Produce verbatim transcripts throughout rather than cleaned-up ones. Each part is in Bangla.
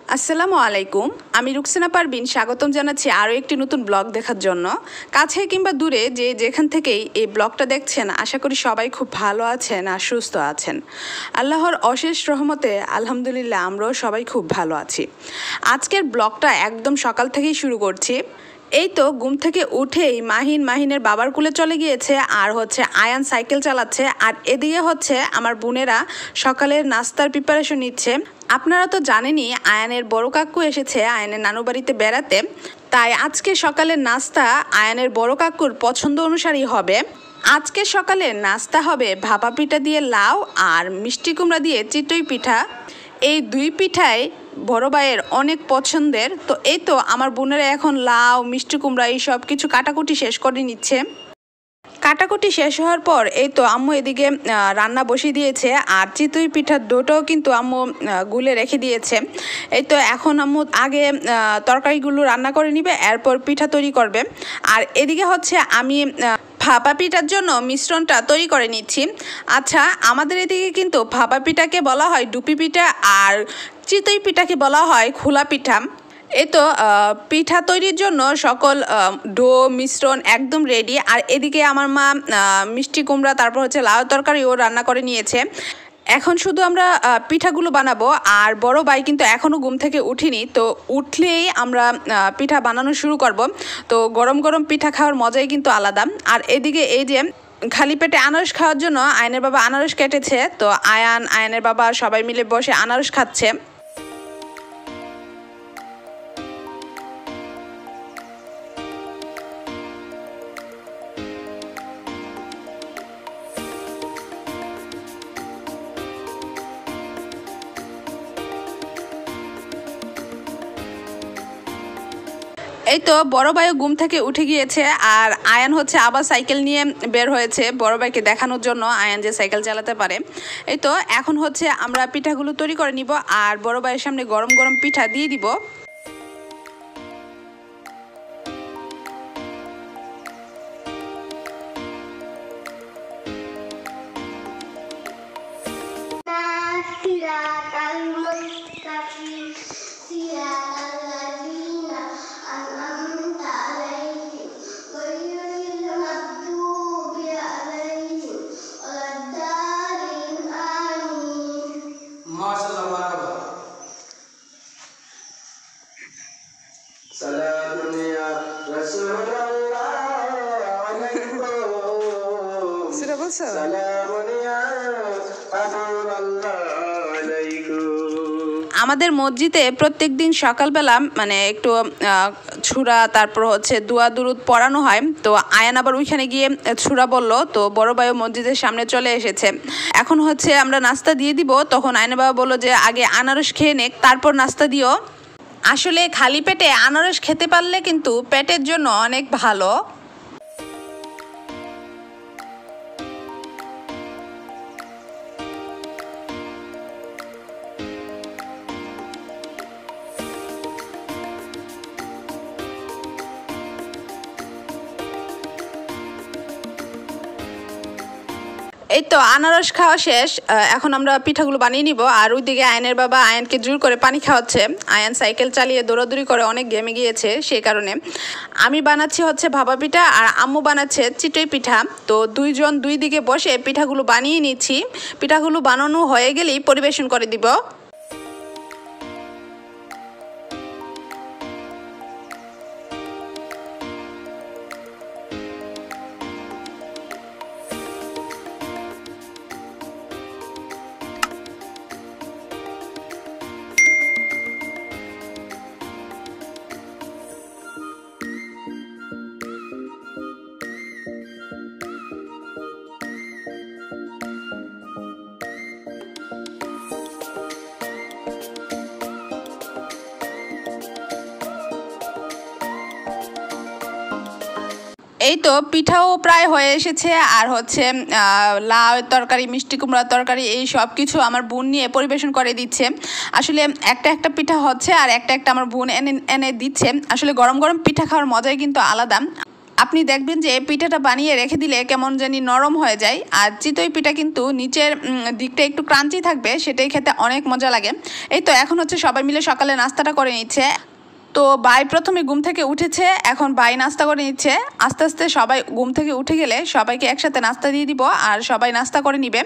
আসসালামু আলাইকুম, আমি রুকসানা পারভিন স্বাগতম জানাচ্ছি আরও একটি নতুন ব্লগ দেখার জন্য। কাছে কিংবা দূরে যে যেখান থেকেই এই ব্লগটা দেখছেন, আশা করি সবাই খুব ভালো আছেন আর সুস্থ আছেন। আল্লাহর অশেষ রহমতে আলহামদুলিল্লাহ আমরাও সবাই খুব ভালো আছি। আজকের ব্লগটা একদম সকাল থেকেই শুরু করছি। এই তো ঘুম থেকে উঠেই মাহিন মাহিনের বাবার কুলে চলে গিয়েছে, আর হচ্ছে আয়ান সাইকেল চালাচ্ছে, আর এদিকে হচ্ছে আমার বোনেরা সকালের নাস্তার প্রিপারেশন নিচ্ছে। আপনারা তো জানেনই আয়ানের বড় কাকু এসেছে আয়ানের নানু বাড়িতে বেড়াতে, তাই আজকে সকালের নাস্তা আয়ানের বড় কাকুর পছন্দ অনুসারেই হবে। আজকে সকালে নাস্তা হবে ভাপা পিঠা দিয়ে লাউ আর মিষ্টি কুমড়া দিয়ে চিতই পিঠা। এই দুই পিঠাই বড় ভাইয়ের অনেক পছন্দের। তো এই তো আমার বোনেরা এখন লাউ মিষ্টি কুমড়া এই সব কিছু কাটাকুটি শেষ করে নিচ্ছে। কাটাকুটি শেষ হওয়ার পর এই তো আম্মু এদিকে রান্না বসিয়ে দিয়েছে, আর চিতই পিঠার ডোটাও কিন্তু আম্মু গুলে রেখে দিয়েছে। এই তো এখন আম্মু আগে তরকারিগুলো রান্না করে নিবে, এরপর পিঠা তৈরি করবে। আর এদিকে হচ্ছে আমি ভাপা পিঠার জন্য মিশ্রণটা তৈরি করে নিচ্ছি। আচ্ছা, আমাদের এদিকে কিন্তু ভাপা পিঠাকে বলা হয় ডুপি পিঠা, আর চিতই পিঠাকে বলা হয় খোলা পিঠা। এই তো পিঠা তৈরির জন্য সকল ডো মিশ্রণ একদম রেডি। আর এদিকে আমার মা মিষ্টি কুমড়া তারপর হচ্ছে লাউ তরকারিও রান্না করে নিয়েছে। এখন শুধু আমরা পিঠাগুলো বানাবো, আর বড় ভাই কিন্তু এখনও ঘুম থেকে উঠিনি। তো উঠলেই আমরা পিঠা বানানো শুরু করব। তো গরম গরম পিঠা খাওয়ার মজাই কিন্তু আলাদা। আর এদিকে এই যে খালি পেটে আনারস খাওয়ার জন্য আয়নের বাবা আনারস কেটেছে। তো আয়ান আয়নের বাবা সবাই মিলে বসে আনারস খাচ্ছে। এই তো বড় ভাইও ঘুম থেকে উঠে গিয়েছে, আর আয়ান হচ্ছে আবার সাইকেল নিয়ে বের হয়েছে বড় ভাইকে দেখানোর জন্য আয়ান যে সাইকেল চালাতে পারে। এই তো এখন হচ্ছে আমরা পিঠাগুলো তৈরি করে নিব, আর বড় ভাইয়ের সামনে গরম গরম পিঠা দিয়ে দিব। আমাদের মসজিদে প্রত্যেক দিন সকালবেলা মানে একটু ছুরা তারপর হচ্ছে দোয়া দুরুদ পড়ানো হয়। তো আয়ান আবার ওইখানে গিয়ে ছুরা বললো, তো বড় ভাইও মসজিদের সামনে চলে এসেছে। এখন হচ্ছে আমরা নাস্তা দিয়ে দিব, তখন আয়না বাবা বললো যে আগে আনারস খেয়ে নেক তারপর নাস্তা দিও। আসলে খালি পেটে আনারস খেতে পারলে কিন্তু পেটের জন্য অনেক ভালো। এই তো আনারস খাওয়া শেষ, এখন আমরা পিঠাগুলো বানিয়ে নিব। আর ওইদিকে আয়নের বাবা আয়ানকে জোর করে পানি খাওয়াচ্ছে। আয়ান সাইকেল চালিয়ে দৌড়াদৌড়ি করে অনেক ঘেমে গিয়েছে, সেই কারণে আমি বানাচ্ছি হচ্ছে ভাপা পিঠা, আর আম্মু বানাচ্ছে চিতই পিঠা। তো দুইজন দুই দিকে বসে পিঠাগুলো বানিয়ে নিচ্ছি। পিঠাগুলো বানানো হয়ে গেলেই পরিবেশন করে দিব। এই তো পিঠাও প্রায় হয়ে এসেছে, আর হচ্ছে লাউ তরকারি মিষ্টি কুমড়ার তরকারি এই সব কিছু আমার বোন নিয়ে পরিবেশন করে দিচ্ছে। আসলে একটা একটা পিঠা হচ্ছে আর একটা একটা আমার বোন এনে এনে দিচ্ছে। আসলে গরম গরম পিঠা খাওয়ার মজাই কিন্তু আলাদা। আপনি দেখবেন যে পিঠাটা বানিয়ে রেখে দিলে কেমন জানি নরম হয়ে যায়। আর চিতই পিঠা কিন্তু নিচের দিকটা একটু ক্রাঞ্চি থাকবে, সেটাই খেতে অনেক মজা লাগে। এই তো এখন হচ্ছে সবাই মিলে সকালে নাস্তাটা করে নিচ্ছে। তো ভাই প্রথমে ঘুম থেকে উঠেছে, এখন ভাই নাস্তা করে নিচ্ছে। আস্তে আস্তে সবাই ঘুম থেকে উঠে গেলে সবাইকে একসাথে নাস্তা দিয়ে দিব আর সবাই নাস্তা করে নিবে।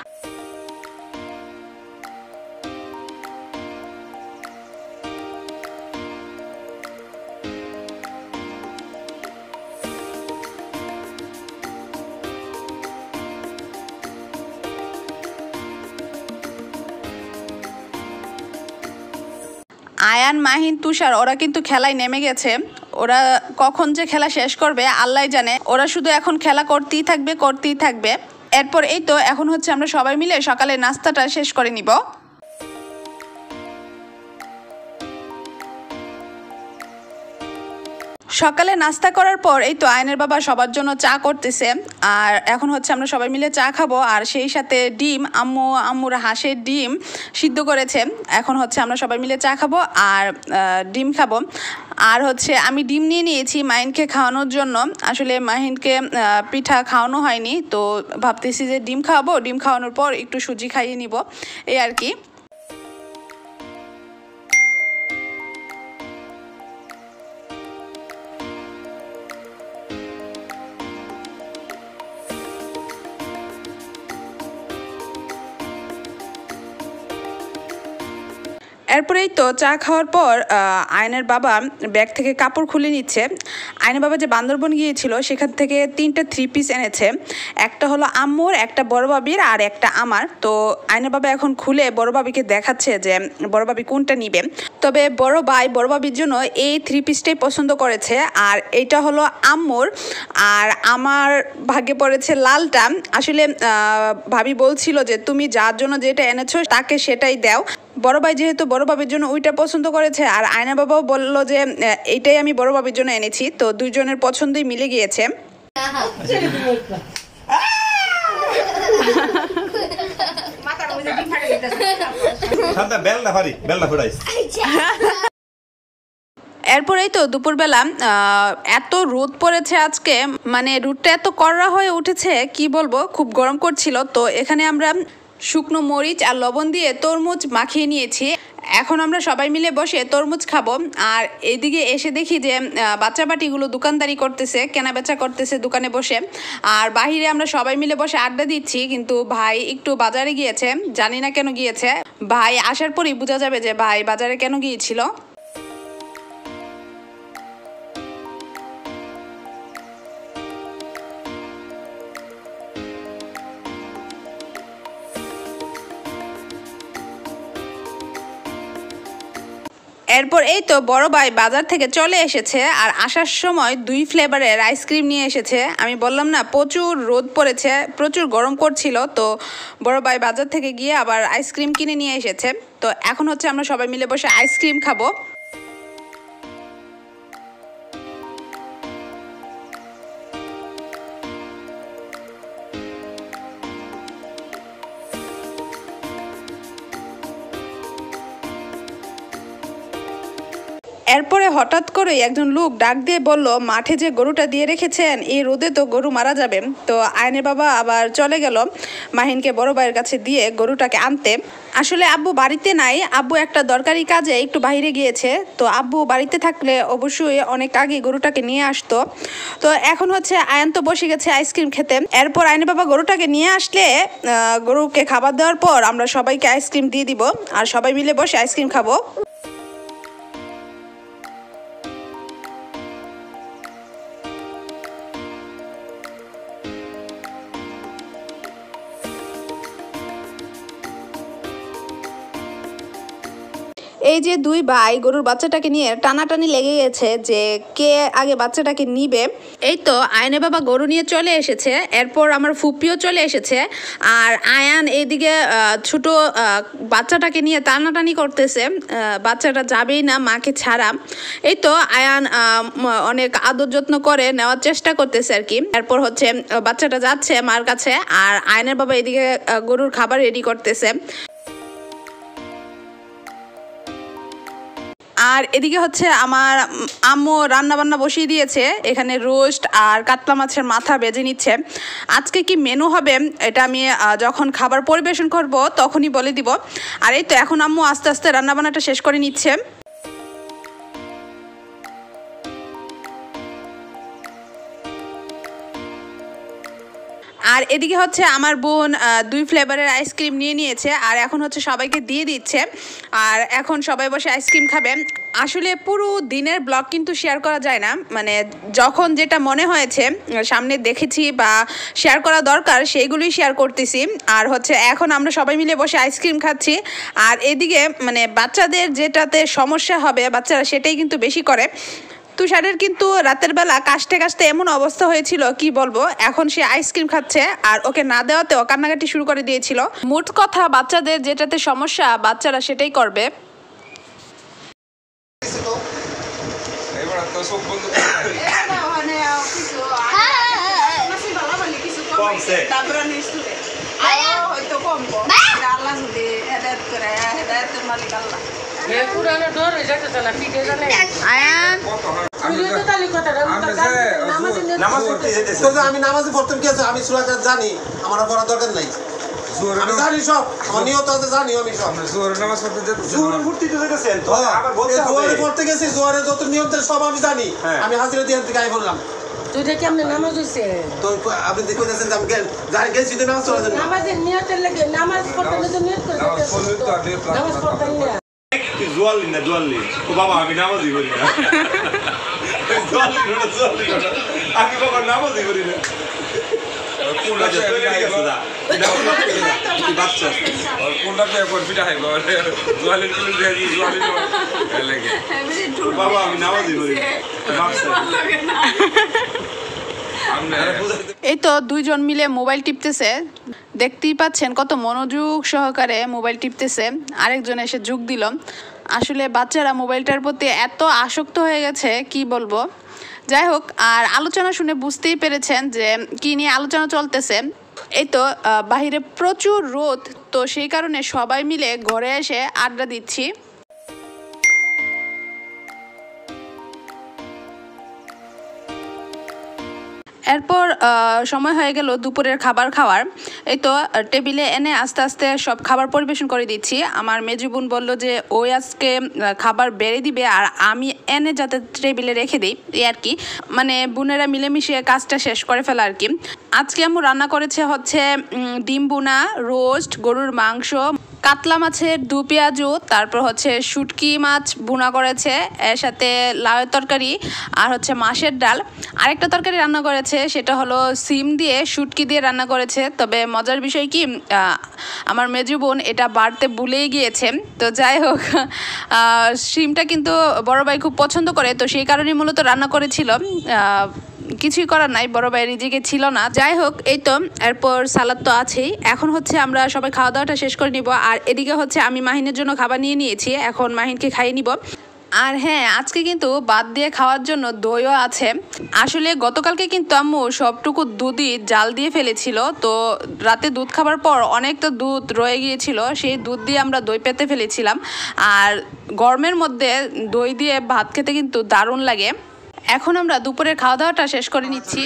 আয়ান, মাহিন, তুষার ওরা কিন্তু খেলায় নেমে গেছে। ওরা কখন যে খেলা শেষ করবে আল্লাহ জানে। ওরা শুধু এখন খেলা করতেই থাকবে করতেই থাকবে। এরপর এই তো এখন হচ্ছে আমরা সবাই মিলে সকালে নাস্তাটা শেষ করে নিব। সকালে নাস্তা করার পর এই তো আয়নের বাবা সবার জন্য চা করতেছে। আর এখন হচ্ছে আমরা সবাই মিলে চা খাবো, আর সেই সাথে ডিম, আম্মু আম্মুর হাঁসের ডিম সিদ্ধ করেছে। এখন হচ্ছে আমরা সবাই মিলে চা খাবো আর ডিম খাবো। আর হচ্ছে আমি ডিম নিয়ে নিয়েছি মাহিনকে খাওয়ানোর জন্য। আসলে মাহিনকে পিঠা খাওয়ানো হয়নি, তো ভাবতেছি যে ডিম খাওয়াবো, ডিম খাওয়ানোর পর একটু সুজি খাইয়ে নিব, এই আর কি। এরপরেই তো চা খাওয়ার পর আয়নের বাবা ব্যাগ থেকে কাপড় খুলে নিচ্ছে। আয়নের বাবা যে বান্দরবন গিয়েছিল সেখান থেকে তিনটা থ্রি পিস এনেছে। একটা হলো আম্মুর, একটা বড় বাবির আর একটা আমার। তো আয়নের বাবা এখন খুলে বড় বাবিকে দেখাচ্ছে যে বড় বাবি কোনটা নিবে। তবে বড় ভাই বড় বাবির জন্য এই থ্রি পিসটাই পছন্দ করেছে, আর এইটা হলো আম্মুর। আর আমার ভাগ্যে পড়েছে লালটা। আসলে ভাবি বলছিল যে তুমি যার জন্য যেটা এনেছো তাকে সেটাই দাও। বড় ভাই যেহেতু বড় বাবির জন্য ওইটা পছন্দ করেছে, আর আয়না বাবাও বললো যে এইটাই আমি বড় বাবির জন্য এনেছি। তো দুইজনের পছন্দই মিলে গিয়েছে। এরপরেই তো দুপুরবেলা এত রোদ পড়েছে আজকে, মানে রোদটা এত কড়া হয়ে উঠেছে কি বলবো, খুব গরম করছিল। তো এখানে আমরা শুকনো মরিচ আর লবণ দিয়ে তরমুজ মাখিয়ে নিয়েছি। এখন আমরা সবাই মিলে বসে তরমুজ খাবো। আর এইদিকে এসে দেখি যে বাচ্চা বাটিগুলো দোকানদারি করতেছে, কেনা বেচা করতেছে দোকানে বসে। আর বাহিরে আমরা সবাই মিলে বসে আড্ডা দিচ্ছি, কিন্তু ভাই একটু বাজারে গিয়েছে, জানি না কেন গিয়েছে। ভাই আসার পরই বোঝা যাবে যে ভাই বাজারে কেন গিয়েছিল। এরপর এই তো বড় ভাই বাজার থেকে চলে এসেছে, আর আসার সময় দুই ফ্লেভারের আইসক্রিম নিয়ে এসেছে। আমি বললাম না প্রচুর রোদ পড়েছে, প্রচুর গরম করছিল। তো বড় ভাই বাজার থেকে গিয়ে আবার আইসক্রিম কিনে নিয়ে এসেছে। তো এখন হচ্ছে আমরা সবাই মিলে বসে আইসক্রিম খাবো। এরপরে হঠাৎ করে একজন লোক ডাক দিয়ে বলল, মাঠে যে গরুটা দিয়ে রেখেছেন এই রোদে তো গরু মারা যাবে। তো আয়নের বাবা আবার চলে গেল মাহিনকে বড় ভাইয়ের কাছে দিয়ে গরুটাকে আনতে। আসলে আব্বু বাড়িতে নাই, আব্বু একটা দরকারি কাজে একটু বাইরে গিয়েছে। তো আব্বু বাড়িতে থাকলে অবশ্যই অনেক আগে গরুটাকে নিয়ে আসতো। তো এখন হচ্ছে আয়ন তো বসে গেছে আইসক্রিম খেতে। এরপর আয়নের বাবা গরুটাকে নিয়ে আসলে গরুকে খাবার দেওয়ার পর আমরা সবাইকে আইসক্রিম দিয়ে দিব, আর সবাই মিলে বসে আইসক্রিম খাবো। এই যে দুই ভাই গরুর বাচ্চাটাকে নিয়ে টানাটানি লেগে গেছে যে কে আগে বাচ্চাটাকে নিবে। এই তো আয়নের বাবা গরু নিয়ে চলে এসেছে, এরপর আমার ফুপিও চলে এসেছে, আর আয়ান এইদিকে ছোট বাচ্চাটাকে নিয়ে টানাটানি করতেছে। বাচ্চাটা যাবেই না মাকে ছাড়া। এই তো আয়ান অনেক আদর যত্ন করে নেওয়ার চেষ্টা করতেছে আর কি। এরপর হচ্ছে বাচ্চাটা যাচ্ছে মার কাছে, আর আয়নের বাবা এদিকে গরুর খাবার রেডি করতেছে। আর এদিকে হচ্ছে আমার আম্মু রান্না বান্না বসিয়ে দিয়েছে, এখানে রোস্ট আর কাতলা মাছের মাথা বেজে নিচ্ছে। আজকে কি মেনু হবে এটা আমি যখন খাবার পরিবেশন করব তখনই বলে দিব। আর এই তো এখন আম্মু আস্তে আস্তে রান্না বান্নাটা শেষ করে নিচ্ছে। আর এদিকে হচ্ছে আমার বোন দুই ফ্লেভারের আইসক্রিম নিয়ে নিয়েছে আর এখন হচ্ছে সবাইকে দিয়ে দিচ্ছে। আর এখন সবাই বসে আইসক্রিম খাবে। আসলে পুরো দিনের ব্লগ কিন্তু শেয়ার করা যায় না, মানে যখন যেটা মনে হয়েছে সামনে দেখেছি বা শেয়ার করা দরকার সেইগুলোই শেয়ার করতেছি। আর হচ্ছে এখন আমরা সবাই মিলে বসে আইসক্রিম খাচ্ছি। আর এদিকে মানে বাচ্চাদের যেটাতে সমস্যা হবে বাচ্চারা সেটাই কিন্তু বেশি করে। তুষারের কিন্তু রাতের বেলা কাশতে কাশতে এমন অবস্থা হয়েছিল কি বলবো, এখন সে আইসক্রিম খাচ্ছে আর ওকে না দেওয়াতেও কান্নাকাটি শুরু করে দিয়েছিল। মোট কথা বাচ্চাদের যেটাতে সমস্যা বাচ্চারা সেটাই করবে। আমি নামাজে পড়তাম কি আছে, আমি সূরা জানি, আমার পড়ার দরকার নাই। আমি জানি সব, আমার নিয়ত আছে জানি আমি সব। জোহরের নামাজ পড়তে যেতেছেন, জোহরের পড়তে যেতেছেন তো আবার বলতে হবে। জোহরে পড়তে গেছি, জোহরে যত নিয়ম আছে সব আমি জানি। আমি হাজিরা দিয়ে থেকে আই বললাম তুই দেখি আপনি নামাজ হইছে তো আপনি দেখে যাচ্ছেন আমি যাই গেছি তো নামাজ পড়ার জন্য। নামাজের নিয়তের লাগে নামাজ পড়তে তো নিয়ত করে নামাজ পড়লে তো আর নিয়ত লাগবে নামাজ পড়তে না। তুই জোয়ালি না জোয়ালি ও বাবা আমি নামাজই করি না। জোয়ালি না জোয়ালি না আমি বাবা নামাজই করি না। কোনটা তৈরি গেছে দা কি বাচ্চা আর কোনটা তো এখন পিটা খাইবো জোয়ালি করে দিয়ে দি জোয়ালি লাগে বাবা আমি নামাজই করি না বাচ্চা। এই তো দুইজন মিলে মোবাইল টিপতেছে, দেখতেই পাচ্ছেন কত মনোযোগ সহকারে মোবাইল টিপতেছে। আরেকজন এসে যোগ দিল। আসলে বাচ্চারা মোবাইলটার প্রতি এত আসক্ত হয়ে গেছে কি বলবো। যাই হোক, আর আলোচনা শুনে বুঝতেই পেরেছেন যে কি নিয়ে আলোচনা চলতেছে। এই তো বাহিরে প্রচুর রোদ, তো সেই কারণে সবাই মিলে ঘরে এসে আড্ডা দিচ্ছি। এরপর সময় হয়ে গেল দুপুরের খাবার খাওয়ার। এই তো টেবিলে এনে আস্তে আস্তে সব খাবার পরিবেশন করে দিচ্ছি। আমার মেজু বোন বলল যে ওই আজকে খাবার বেড়ে দিবে আর আমি এনে যাতে টেবিলে রেখে দিই, এই আর কি, মানে বোনেরা মিলেমিশে কাজটা শেষ করে ফেলা আর কি। আজকে আমি রান্না করেছে হচ্ছে ডিম বোনা, রোস্ট, গরুর মাংস, কাতলা মাছের দু পেঁয়াজু, তারপর হচ্ছে শুটকি মাছ ভুনা করেছে, এর সাথে লাউয়ের তরকারি আর হচ্ছে মাছের ডাল। আরেকটা তরকারি রান্না করেছে সেটা হলো সিম দিয়ে শুটকি দিয়ে রান্না করেছে। তবে মজার বিষয় কি আমার মেজু বোন এটা বাড়তে ভুলেই গিয়েছে। তো যাই হোক, সিমটা কিন্তু বড় ভাই খুব পছন্দ করে, তো সেই কারণেই মূলত রান্না করেছিল। কিছুই করার নাই, বড় ভাই নিজেকে ছিল না। যাই হোক, এই তো এরপর সালাদ তো আছেই। এখন হচ্ছে আমরা সবাই খাওয়া দাওয়াটা শেষ করে নিব। আর এদিকে হচ্ছে আমি মাহিনের জন্য খাবার নিয়ে নিয়েছি, এখন মাহিনকে খাইয়ে নিব। আর হ্যাঁ, আজকে কিন্তু বাদ দিয়ে খাওয়ার জন্য দইও আছে। আসলে গতকালকে কিন্তু আম্মু সবটুকু দুধই জাল দিয়ে ফেলেছিল, তো রাতে দুধ খাবার পর অনেকটা দুধ রয়ে গিয়েছিল, সেই দুধ দিয়ে আমরা দই পেতে ফেলেছিলাম। আর গরমের মধ্যে দই দিয়ে ভাত খেতে কিন্তু দারুণ লাগে। এখন আমরা দুপুরের খাওয়া দাওয়াটা শেষ করে নিচ্ছি।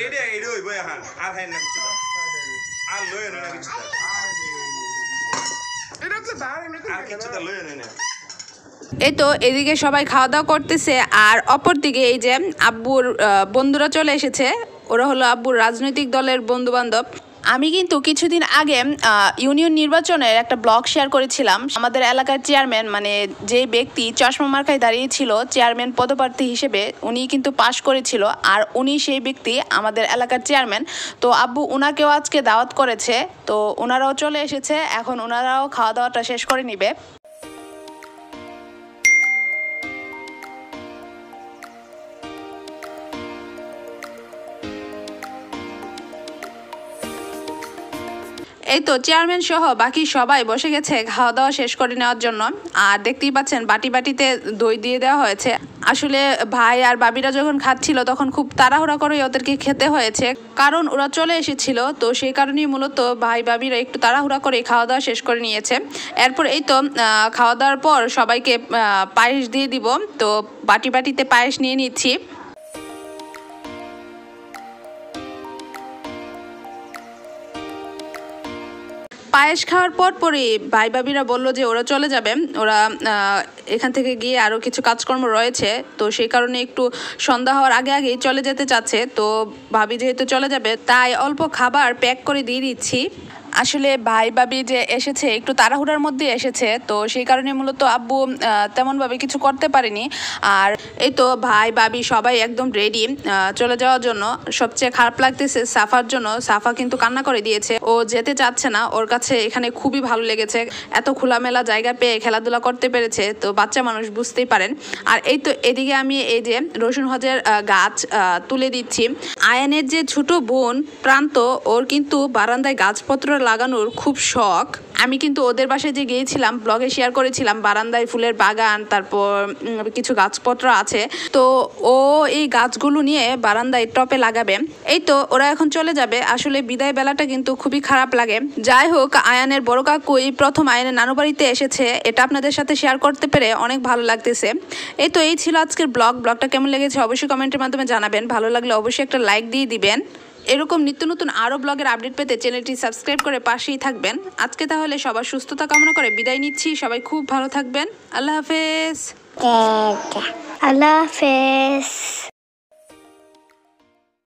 এই তো এদিকে সবাই খাওয়া দাওয়া করতেছে আর অপর দিকে এই যে আব্বুর বন্ধুরা চলে এসেছে। ওরা হলো আব্বুর রাজনৈতিক দলের বন্ধু বান্ধব। আমি কিন্তু কিছুদিন আগে ইউনিয়ন নির্বাচনের একটা ব্লগ শেয়ার করেছিলাম। আমাদের এলাকার চেয়ারম্যান, মানে যে ব্যক্তি চশমা মার্কায় দাঁড়িয়েছিল চেয়ারম্যান পদপ্রার্থী হিসেবে, উনি কিন্তু পাশ করেছিল আর উনি সেই ব্যক্তি আমাদের এলাকার চেয়ারম্যান। তো আব্বু ওনাকেও আজকে দাওয়াত করেছে, তো ওনারাও চলে এসেছে। এখন ওনারাও খাওয়া দাওয়াটা শেষ করে নিবে। এই তো চেয়ারম্যান সহ বাকি সবাই বসে গেছে খাওয়া দাওয়া শেষ করে নেওয়ার জন্য। আর দেখতেই পাচ্ছেন বাটি বাটিতে দই দিয়ে দেওয়া হয়েছে। আসলে ভাই আর বাবিরা যখন খাচ্ছিল তখন খুব তাড়াহুড়া করে ওদেরকে খেতে হয়েছে, কারণ ওরা চলে এসেছিল। তো সেই কারণেই মূলত ভাই বাবিরা একটু তাড়াহুড়া করে খাওয়া দাওয়া শেষ করে নিয়েছে। এরপর এই তো খাওয়া দাওয়ার পর সবাইকে পায়েস দিয়ে দিব। তো বাটি বাটিতে পায়েস নিয়ে নিচ্ছি। পায়েস খাওয়ার পর পরই ভাই বাবিরা বললো যে ওরা চলে যাবে, ওরা এখান থেকে গিয়ে আরও কিছু কাজকর্ম রয়েছে। তো সেই কারণে একটু সন্ধ্যা হওয়ার আগে আগেই চলে যেতে চাচ্ছে। তো ভাবি যেহেতু চলে যাবে তাই অল্প খাবার প্যাক করে দিয়ে দিচ্ছি। আসলে ভাই বাবি যে এসেছে একটু তাড়াহুড়ার মধ্যে এসেছে, তো সেই কারণে মূলত আব্বু তেমনভাবে কিছু করতে পারেনি। আর এই তো ভাই বাবি সবাই একদম রেডি চলে যাওয়ার জন্য। সবচেয়ে খারাপ লাগতেছে সাফার জন্য, সাফা কিন্তু কান্না করে দিয়েছে, ও যেতে চাচ্ছে না। ওর কাছে এখানে খুবই ভালো লেগেছে, এত খোলামেলা জায়গা পেয়ে খেলাধুলা করতে পেরেছে। তো বাচ্চা মানুষ বুঝতেই পারেন। আর এই তো এদিকে আমি এই যে রসুন হজের গাছ তুলে দিচ্ছি। আয়ানের যে ছোট বোন প্রান্ত, ওর কিন্তু বারান্দায় গাছপত্র লাগানোর খুব শখ। আমি কিন্তু ওদের বাসায় যে গিয়েছিলাম ব্লগে শেয়ার করেছিলাম, বারান্দায় ফুলের বাগান, তারপর কিছু গাছপত্র আছে। তো ও এই গাছগুলো নিয়ে বারান্দায় টপে লাগাবে। এই তো ওরা এখন চলে যাবে। আসলে বিদায় বেলাটা কিন্তু খুবই খারাপ লাগে। যাই হোক, আয়ানের বড় কাকু এই প্রথম আয়ানের নানু বাড়িতে এসেছে, এটা আপনাদের সাথে শেয়ার করতে পেরে অনেক ভালো লাগতেছে। এই তো এই ছিল আজকের ব্লগ। ব্লগটা কেমন লেগেছে অবশ্যই কমেন্টের মাধ্যমে জানাবেন। ভালো লাগলে অবশ্যই একটা লাইক দিয়ে দিবেন। এরকম নিত্য নতুন আরও ব্লগের আপডেট পেতে চ্যানেলটি সাবস্ক্রাইব করে পাশেই থাকবেন। আজকে তাহলে সবার সুস্থতা কামনা করে বিদায় নিচ্ছি। সবাই খুব ভালো থাকবেন। আল্লাহ হাফেজ। আল্লাহ হাফেজ।